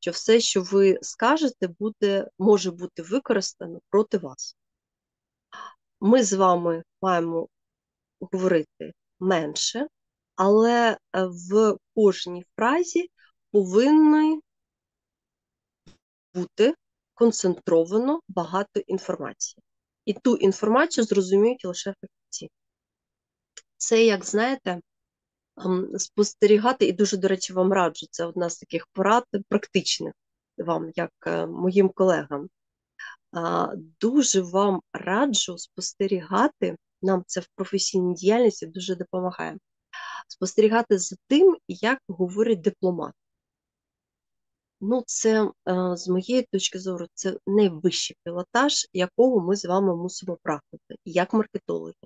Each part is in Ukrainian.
що все, що ви скажете, може бути використано проти вас. Ми з вами маємо говорити менше, але в кожній фразі повинно бути концентровано багато інформації. І ту інформацію зрозуміють лише фахівці. Це, як знаєте, спостерігати, і дуже, до речі, вам раджу, це одна з таких порад практичних вам, як моїм колегам. Дуже вам раджу спостерігати, нам це в професійній діяльності дуже допомагає, спостерігати за тим, як говорить дипломат. Ну, це, з моєї точки зору, це найвищий пілотаж, якого ми з вами мусимо прагнути, як маркетологи.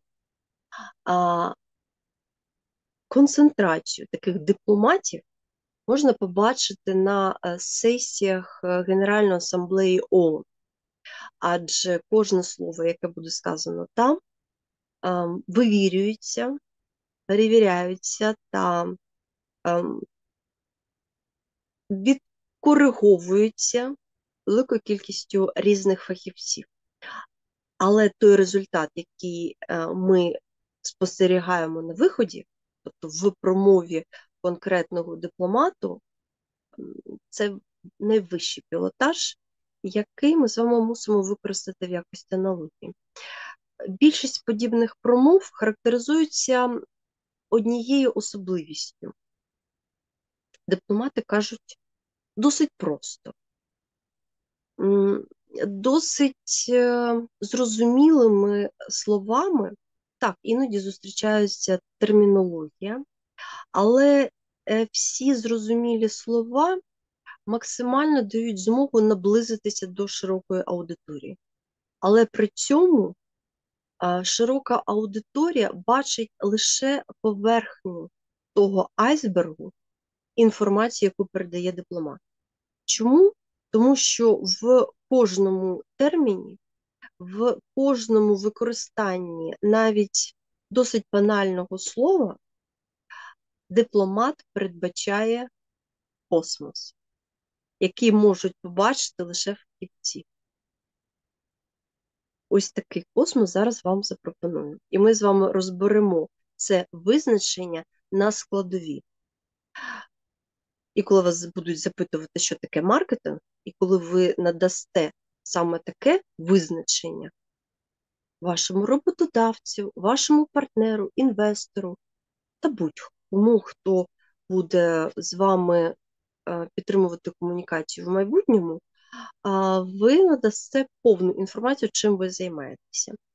Концентрацію таких дипломатів можна побачити на сесіях Генеральної асамблеї ООН, адже кожне слово, яке буде сказано там, вивірюється, перевіряються та відкориговуються великою кількістю різних фахівців. Але той результат, який ми спостерігаємо на виході, тобто в промові конкретного дипломату, це найвищий пілотаж, який ми з вами мусимо використати в якості аналогії. Більшість подібних промов характеризуються однією особливістю. Дипломати кажуть досить просто, досить зрозумілими словами. Так, іноді зустрічаються термінологія, але всі зрозумілі слова максимально дають змогу наблизитися до широкої аудиторії. Але при цьому широка аудиторія бачить лише поверхню того айсбергу інформації, яку передає дипломат. Чому? Тому що в кожному терміні, в кожному використанні навіть досить банального слова дипломат передбачає космос, який можуть побачити лише фахівці. Ось такий космос зараз вам запропоную. І ми з вами розберемо це визначення на складові. І коли вас будуть запитувати, що таке маркетинг, і коли ви надасте саме таке визначення вашому роботодавцю, вашому партнеру, інвестору та будь-кому, хто буде з вами підтримувати комунікацію в майбутньому, ви надасте повну інформацію, чим ви займаєтеся.